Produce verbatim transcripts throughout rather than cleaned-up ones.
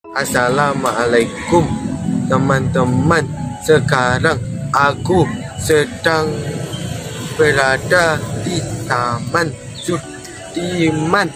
Assalamualaikum teman-teman. Sekarang aku sedang berada di Taman Sudirman.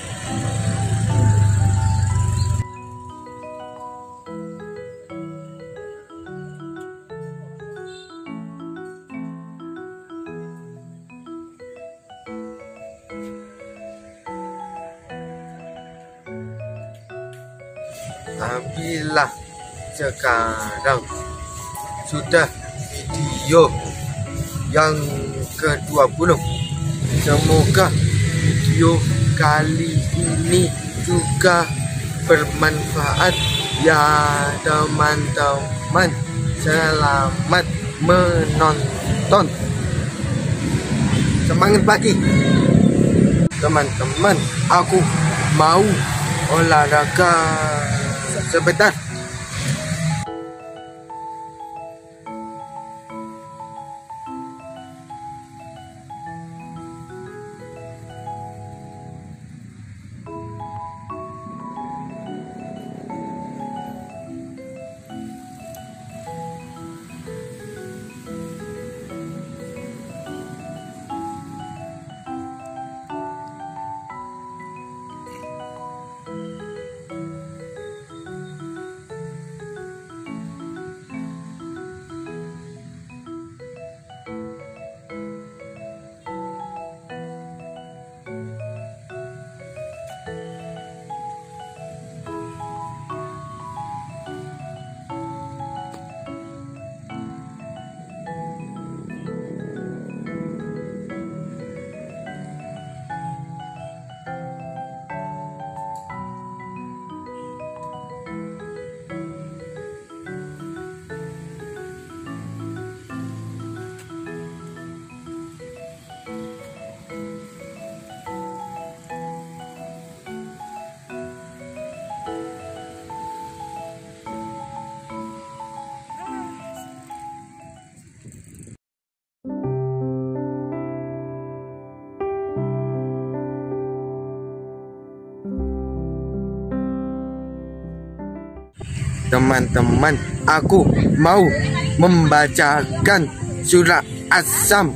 Apabila sekarang sudah video yang ke dua puluh. Semoga video kali ini juga bermanfaat ya teman-teman. Selamat menonton. Semangat pagi teman-teman. Aku mau olahraga sebentar. Teman-teman, aku mau membacakan surah As-Sam.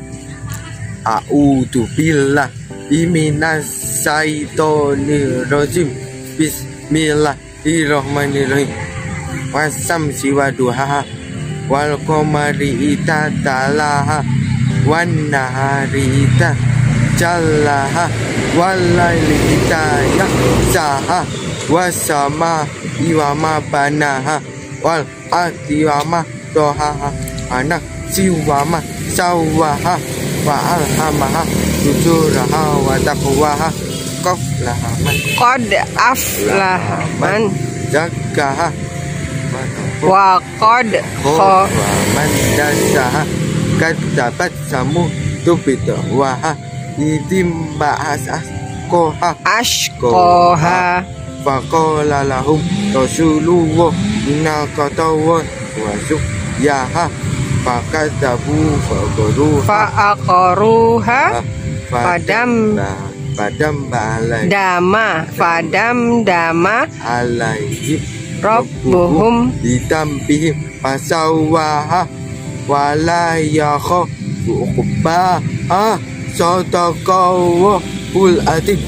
A'udzubillahi minasyaitonirrajim. Bismillahirrahmanirrahim. Wasyamsi waduhaha wal qamari idza talaha wan nahari idza jallaha wal laili idza yaghshaha wasama iwama banaha wal ardi wama dohaha anak siwama sawaha wa alhamaha fujuraha wa taqwaha qad qad aflaha man zakkaha wa qad khaba man dassaha kadzabat samud bidawaha idimba'as koha ashqaha faqala lahum rasulullah inna qatawa wa yaha fakadzabu faqaruha faqaruha padam padam balai dama padam dama alaihi rabbuhum ditampihim fasawaha wala yakhafu uqbaha sadaqallahul adzim.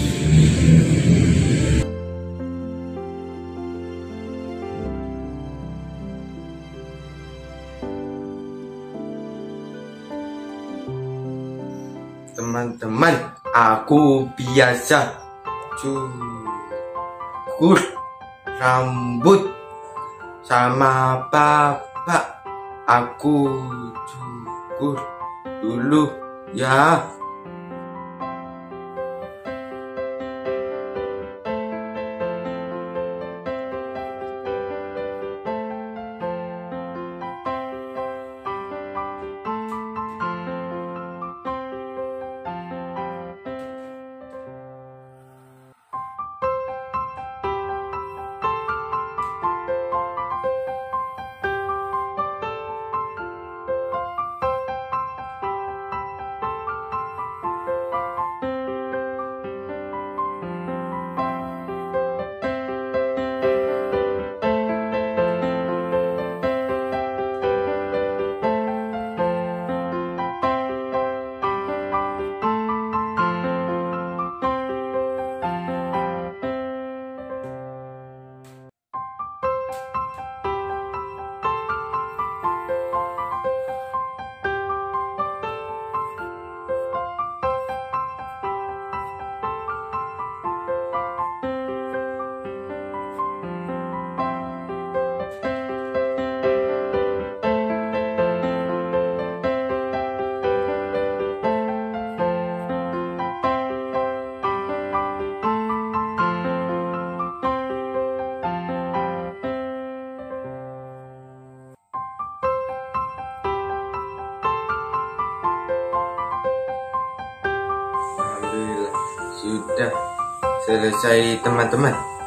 Teman-teman, aku biasa cukur rambut sama bapak. Aku cukur dulu ya. Sudah selesai teman-teman.